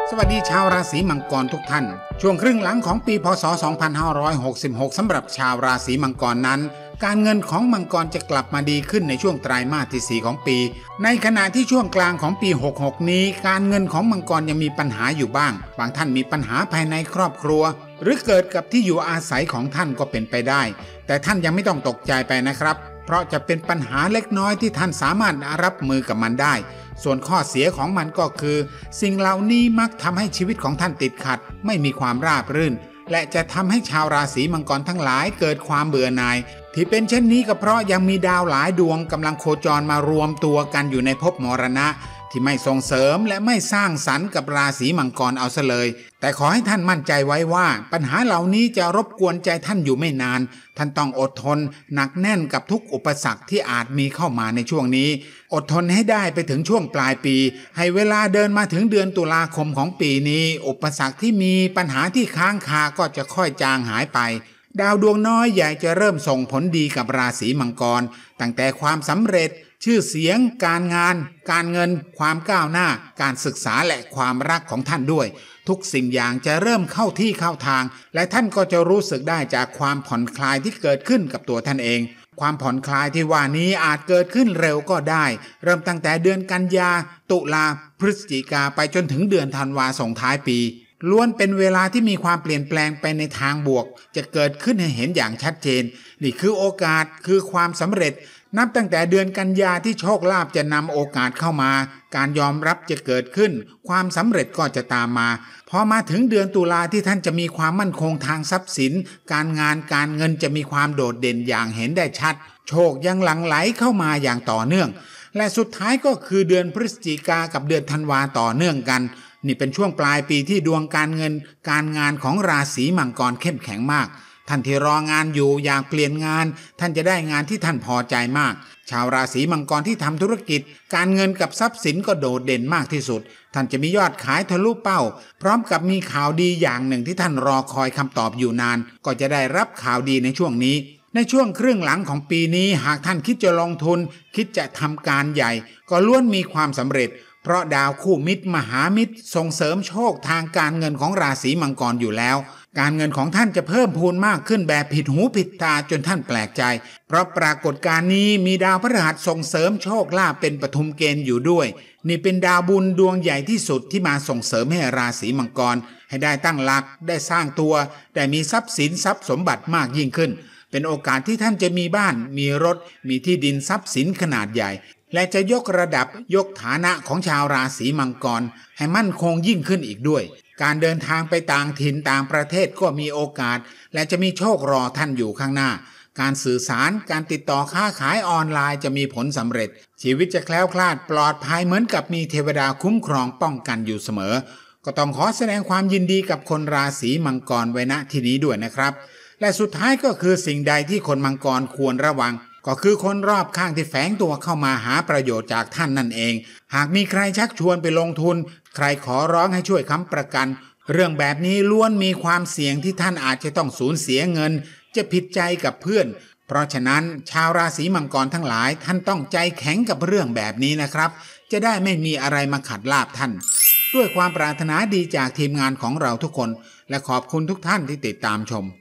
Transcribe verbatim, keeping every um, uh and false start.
สวัสดีชาวราศีมังกรทุกท่านช่วงครึ่งหลังของปีพ.ศ. สองพันห้าร้อยหกสิบหกสำหรับชาวราศีมังกรนั้นการเงินของมังกรจะกลับมาดีขึ้นในช่วงไตรมาสที่สี่ของปีในขณะที่ช่วงกลางของปีหกสิบหกนี้การเงินของมังกรยังมีปัญหาอยู่บ้างบางท่านมีปัญหาภายในครอบครัวหรือเกิดกับที่อยู่อาศัยของท่านก็เป็นไปได้แต่ท่านยังไม่ต้องตกใจไปนะครับเพราะจะเป็นปัญหาเล็กน้อยที่ท่านสามารถรับมือกับมันได้ส่วนข้อเสียของมันก็คือสิ่งเหล่านี้มักทำให้ชีวิตของท่านติดขัดไม่มีความราบรื่นและจะทำให้ชาวราศีมังกรทั้งหลายเกิดความเบื่อหน่ายที่เป็นเช่นนี้ก็เพราะยังมีดาวหลายดวงกำลังโคจรมารวมตัวกันอยู่ในภพมรณะที่ไม่ส่งเสริมและไม่สร้างสรรค์กับราศีมังกรเอาซะเลยแต่ขอให้ท่านมั่นใจไว้ว่าปัญหาเหล่านี้จะรบกวนใจท่านอยู่ไม่นานท่านต้องอดทนหนักแน่นกับทุกอุปสรรคที่อาจมีเข้ามาในช่วงนี้อดทนให้ได้ไปถึงช่วงปลายปีให้เวลาเดินมาถึงเดือนตุลาคมของปีนี้อุปสรรคที่มีปัญหาที่ค้างคาก็จะค่อยจางหายไปดาวดวงน้อยใหญ่จะเริ่มส่งผลดีกับราศีมังกรตั้งแต่ความสำเร็จชื่อเสียงการงานการเงินความก้าวหน้าการศึกษาและความรักของท่านด้วยทุกสิ่งอย่างจะเริ่มเข้าที่เข้าทางและท่านก็จะรู้สึกได้จากความผ่อนคลายที่เกิดขึ้นกับตัวท่านเองความผ่อนคลายที่ว่านี้อาจเกิดขึ้นเร็วก็ได้เริ่มตั้งแต่เดือนกันยาตุลาพฤศจิกาไปจนถึงเดือนธันวาส่งท้ายปีล้วนเป็นเวลาที่มีความเปลี่ยนแปลงไปในทางบวกจะเกิดขึ้นให้เห็นอย่างชัดเจนนี่คือโอกาสคือความสำเร็จนับตั้งแต่เดือนกันยาที่โชคลาภจะนำโอกาสเข้ามาการยอมรับจะเกิดขึ้นความสำเร็จก็จะตามมาพอมาถึงเดือนตุลาที่ท่านจะมีความมั่นคงทางทรัพย์สินการงานการเงินจะมีความโดดเด่นอย่างเห็นได้ชัดโชคยังหลั่งไหลเข้ามาอย่างต่อเนื่องและสุดท้ายก็คือเดือนพฤศจิกากับเดือนธันวาต่อเนื่องกันนี่เป็นช่วงปลายปีที่ดวงการเงินการงานของราศีมังกรเข้มแข็งมากท่านที่รองานอยู่อยากเปลี่ยนงานท่านจะได้งานที่ท่านพอใจมากชาวราศีมังกรที่ทำธุรกิจการเงินกับทรัพย์สินก็โดดเด่นมากที่สุดท่านจะมียอดขายทะลุเป้าพร้อมกับมีข่าวดีอย่างหนึ่งที่ท่านรอคอยคำตอบอยู่นานก็จะได้รับข่าวดีในช่วงนี้ในช่วงครึ่งหลังของปีนี้หากท่านคิดจะลงทุนคิดจะทำการใหญ่ก็ล้วนมีความสำเร็จเพราะดาวคู่มิตรมหามิตรส่งเสริมโชคทางการเงินของราศีมังกรอยู่แล้วการเงินของท่านจะเพิ่มพูนมากขึ้นแบบผิดหูผิดตาจนท่านแปลกใจเพราะปรากฏการณ์นี้มีดาวพฤหัสส่งเสริมโชคลาภเป็นปฐุมเกณฑ์อยู่ด้วยนี่เป็นดาวบุญดวงใหญ่ที่สุดที่มาส่งเสริมให้ราศีมังกรให้ได้ตั้งหลักได้สร้างตัวได้มีทรัพย์สินทรัพย์สมบัติมากยิ่งขึ้นเป็นโอกาสที่ท่านจะมีบ้านมีรถมีที่ดินทรัพย์สินขนาดใหญ่และจะยกระดับยกฐานะของชาวราศีมังกรให้มั่นคงยิ่งขึ้นอีกด้วยการเดินทางไปต่างถิ่นต่างประเทศก็มีโอกาสและจะมีโชครอท่านอยู่ข้างหน้าการสื่อสารการติดต่อค้าขายออนไลน์จะมีผลสำเร็จชีวิตจะแคล้วคลาดปลอดภัยเหมือนกับมีเทวดาคุ้มครองป้องกันอยู่เสมอก็ต้องขอแสดงความยินดีกับคนราศีมังกรไว้ณที่นี้ด้วยนะครับและสุดท้ายก็คือสิ่งใดที่คนมังกรควรระวังก็คือคนรอบข้างที่แฝงตัวเข้ามาหาประโยชน์จากท่านนั่นเองหากมีใครชักชวนไปลงทุนใครขอร้องให้ช่วยค้ำประกันเรื่องแบบนี้ล้วนมีความเสี่ยงที่ท่านอาจจะต้องสูญเสียเงินจะผิดใจกับเพื่อนเพราะฉะนั้นชาวราศีมังกรทั้งหลายท่านต้องใจแข็งกับเรื่องแบบนี้นะครับจะได้ไม่มีอะไรมาขัดลาภท่านด้วยความปรารถนาดีจากทีมงานของเราทุกคนและขอบคุณทุกท่านที่ติดตามชม